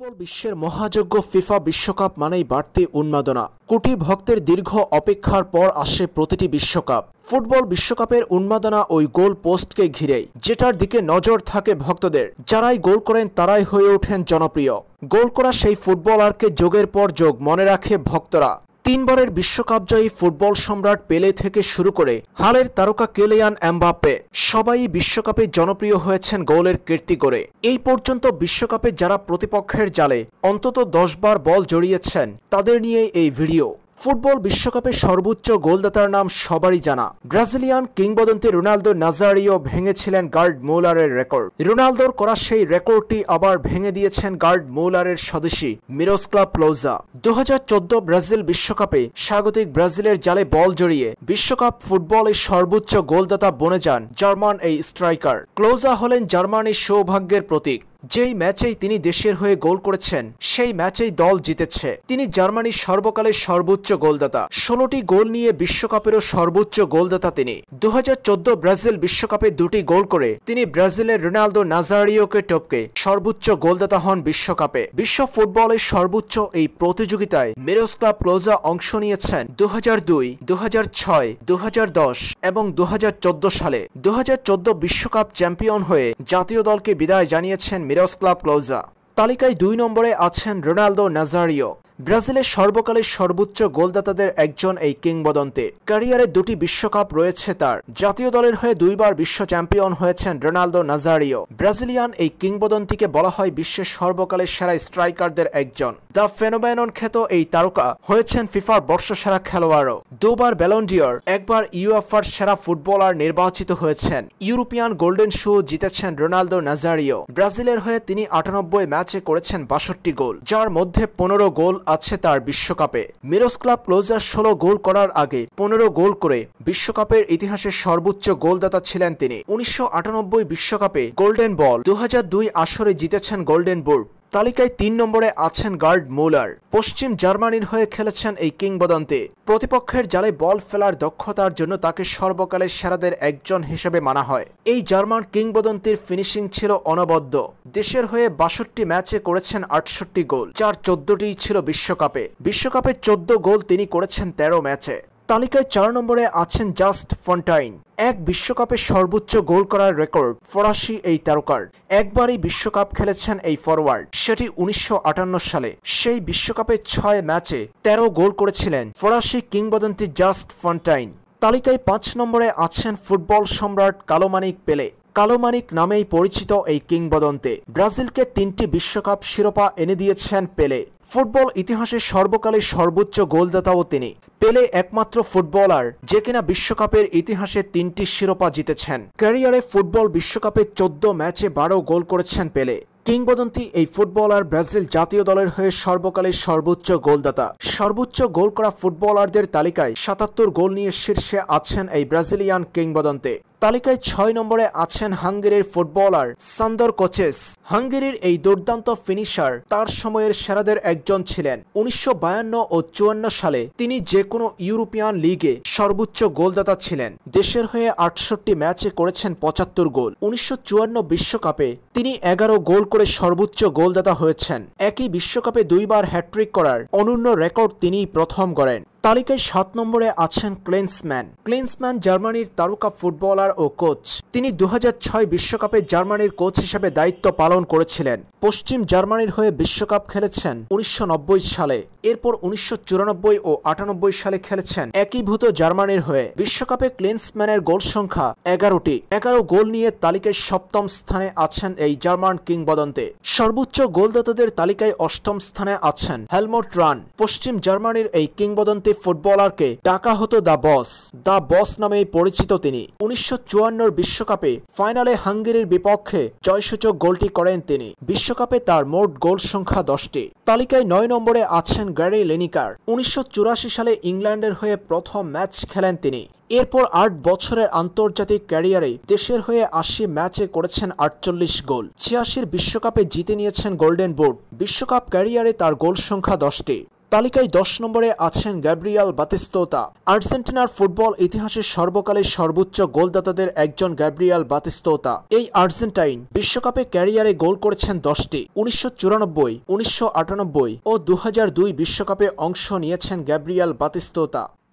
Football বিশ্বের মহাযজ্ঞ FIFA বিশ্বকাপ মানেই বাড়তি উন্মাদনা। কোটি ভক্তের দীর্ঘ অপেক্ষার পর আসে প্রতিটি বিশ্বকাপ। ফুটবল বিশ্বকাপের উন্মাদনা ওই গোল পোস্টকে ঘিরেই, যেটার দিকে নজর থাকে ভক্তদের। যারাই গোল করেন তারাই হয়ে ওঠেন জনপ্রিয়। গোল করা সেই ফুটবলারকে যোগের পর যোগ মনে রাখে ভক্তরা। তিনবারের বিশ্বকাপজয়ী ফুটবল সম্রাট পেলে থেকে শুরু করে হালের তারকা কিলিয়ান এমবাপ্পে সবাই বিশ্বকাপে জনপ্রিয় হয়েছেন গোলের কীর্তি করে। এই পর্যন্ত বিশ্বকাপে যারা প্রতিপক্ষের জালে অন্তত 10 বার বল জড়িয়েছেন তাদের নিয়ে এই ভিডিও। ফুটবল বিশ্বকাপে সর্বোচ্চ গোলদাতার নাম সবারই জানা। ব্রাজিলিয়ান কিংবদন্তি রোনালদো নাজারিও ভেঙেছিলেন গার্ড মুলারের রেকর্ড। রোনালদোর করা সেই রেকর্ডটি আবার ভেঙে দিয়েছেন গার্ড মুলারের স্বদেশী মিরোস্লাভ ক্লোজা। 2014 ব্রাজিল বিশ্বকাপে স্বাগতিক ব্রাজিলের জালে বল জড়িয়ে বিশ্বকাপ ফুটবলের সর্বোচ্চ গোলদাতা বনে যান জার্মান এই স্ট্রাইকার। ক্লোজা হলেন জার্মানির সৌভাগ্যের প্রতীক। যেই ম্যাচেই তিনি দেশের হয়ে গোল করেছেন সেই ম্যাচেই দল জিতেছে। তিনি জার্মানির সর্বকালের সর্বোচ্চ গোলদাতা। 16টি গোল নিয়ে বিশ্বকাপেরও সর্বোচ্চ গোলদাতা তিনি। 2014 ব্রাজিল বিশ্বকাপে 2টি গোল করে তিনি ব্রাজিলের রোনালদো নাজারিওকে টপকে সর্বোচ্চ গোলদাতা হন বিশ্বকাপে। বিশ্ব ফুটবলের সর্বোচ্চ এই প্রতিযোগিতায় মিরোস্লাভ ক্লোজা অংশ নিয়েছেন 2002, 2006, 2010 এবং 2014 সালে। 2014 বিশ্বকাপ চ্যাম্পিয়ন হয়ে জাতীয় দলকে বিদায় জানিয়েছেন মিরোস্লাভ ক্লোজা। তালিকায় 2 নম্বরে আছেন রোনালদো নাজারিও। ব্রাজিলের সর্বকালের সর্বোচ্চ গোলদাতাদের একজন এই কিংবদন্তি। ক্যারিয়ারে 2টি বিশ্বকাপ রয়েছে তার। জাতীয় দলের হয়ে 2 বার বিশ্ব চ্যাম্পিয়ন হয়েছেন রোনালদো নাজারিও। ব্রাজিলিয়ান এই কিংবদন্তিকে বলা হয় বিশ্বের সর্বকালের সেরা স্ট্রাইকারদের একজন। দ্য ফেনোমেনন খ্যাত এই তারকা হয়েছেন ফিফার বর্ষসেরা খেলোয়াড়ও। 2 বার ব্যালন ডি'র, 1 বার ইউএফার সেরা ফুটবলার নির্বাচিত হয়েছেন। ইউরোপিয়ান গোল্ডেন শু জিতেছেন রোনালদো নাজারিও। ব্রাজিলের হয়ে তিনি 98 ম্যাচে করেছেন 62 গোল, যার মধ্যে 15 গোল আছে তার বিশ্বকাপে। মিরোস্লাভ ক্লোজা 16 গোল করার আগে 15 গোল করে বিশ্বকাপের ইতিহাসের সর্বোচ্চ গোলদাতা ছিলেন তিনি। 1998 বিশ্বকাপে গোল্ডেন বল, 2002 আসরে জিতেছেন গোল্ডেন বুট। তালিকায় 3 নম্বরে আছেন গার্ড মুলার। পশ্চিম জার্মানির হয়ে খেলেছেন এই কিংবদন্তি। প্রতিপক্ষের জালে বল ফেলার দক্ষতার জন্য তাকে সর্বকালের সেরাদের একজন হিসেবে মানা হয়। এই জার্মান কিংবদন্তির ফিনিশিং ছিল অনবদ্য। দেশের হয়ে 62 ম্যাচে করেছেন 68 গোল, যার 14টিই ছিল বিশ্বকাপে। বিশ্বকাপে 14 গোল তিনি করেছেন 13 ম্যাচে। তালিকায় 4 নম্বরে আছেন জাস্ট ফন্টাইন। এক বিশ্বকাপে সর্বোচ্চ গোল করার রেকর্ড ফরাসি এই তারকার। একবারই বিশ্বকাপ খেলেছেন এই ফরওয়ার্ড, সেটি 1958 সালে। সেই বিশ্বকাপে 6 ম্যাচে 13 গোল করেছিলেন ফরাসি কিংবদন্তি জাস্ট ফন্টাইন। তালিকায় 5 নম্বরে আছেন ফুটবল সম্রাট কালোমানিক পেলে। কালোমানিক নামেই পরিচিত এই কিংবদন্তি ব্রাজিলকে 3টি বিশ্বকাপ শিরোপা এনে দিয়েছেন পেলে। ফুটবল ইতিহাসের সর্বকালের সর্বোচ্চ গোলদাতাও তিনি। পেলে একমাত্র ফুটবলার যে কিনা বিশ্বকাপের ইতিহাসে 3টি শিরোপা জিতেছেন। ক্যারিয়ারে ফুটবল বিশ্বকাপে 14 ম্যাচে 12 গোল করেছেন পেলে। কিংবদন্তি এই ফুটবলার ব্রাজিল জাতীয় দলের হয়ে সর্বকালের সর্বোচ্চ গোলদাতা। সর্বোচ্চ গোল করা ফুটবলারদের তালিকায় 77 গোল নিয়ে শীর্ষে আছেন এই ব্রাজিলিয়ান কিংবদন্তি। তালিকায় 6 নম্বরে আছেন হাঙ্গেরির ফুটবলার সান্দর কোচেস। হাঙ্গেরির এই দুর্দান্ত ফিনিশার তার সময়ের সেরাদের একজন ছিলেন। 1952 ও 54 সালে তিনি যে কোনো ইউরোপিয়ান লিগে সর্বোচ্চ গোলদাতা ছিলেন। দেশের হয়ে 68 ম্যাচে করেছেন 75 গোল। 1954 বিশ্বকাপে তিনি 11 গোল করে সর্বোচ্চ গোলদাতা হয়েছেন। একই বিশ্বকাপে 2 বার হ্যাট্রিক করার অনন্য রেকর্ড তিনিই প্রথম করেন। তালিকায় 7 নম্বরে আছেন ক্লিন্সম্যান। ক্লিন্সম্যান জার্মানির তারকা ফুটবলার ও কোচ। তিনি 2006 বিশ্বকাপে জার্মানির কোচ হিসেবে দায়িত্ব পালন করেছিলেন। পশ্চিম জার্মানির হয়ে বিশ্বকাপ খেলেছেন 1990 সালে। এরপর 1994 ও 98 সালে খেলেছেন একীভূত জার্মানির হয়ে। বিশ্বকাপে ক্লিন্সম্যানের গোল সংখ্যা 11টি। 11 গোল নিয়ে তালিকায় 7ম স্থানে আছেন এই জার্মান কিংবদন্তি। সর্বোচ্চ গোলদাতাদের তালিকায় 8ম স্থানে আছেন হেলমট রান। পশ্চিম জার্মানির এই কিংবদন্তি ফুটবলারকে ডাকা হতো দ্য বস। দ্য বস নামেই পরিচিত তিনি। 1954 বিশ্বকাপে ফাইনালে হাঙ্গেরির বিপক্ষে জয়সূচক গোলটি করেন তিনি। বিশ্বকাপে তার মোট গোল সংখ্যা 10টি। তালিকায় 9 নম্বরে আছেন গ্যারি লিনিকার। 1984 সালে ইংল্যান্ডের হয়ে প্রথম ম্যাচ খেলেন তিনি। এরপর 8 বছরের আন্তর্জাতিক ক্যারিয়ারে দেশের হয়ে 80 ম্যাচে করেছেন 48 গোল। 86 বিশ্বকাপে জিতে নিয়েছেন গোল্ডেন বুট। বিশ্বকাপ ক্যারিয়ারে তার গোল সংখ্যা 10টি। তালিকায় 10 নম্বরে আছেন গ্যাব্রিয়েল বাতিস্তুতা। আর্জেন্টিনার ফুটবল ইতিহাসের সর্বকালের সর্বোচ্চ গোলদাতাদের একজন গ্যাব্রিয়েল বাতিস্তুতা। এই আর্জেন্টাইন বিশ্বকাপে ক্যারিয়ারে গোল করেছেন 10টি। 1994, 1998 ও 2002 বিশ্বকাপে অংশ নিয়েছেন গ্যাব্রিয়েল বাতিস্তুতা।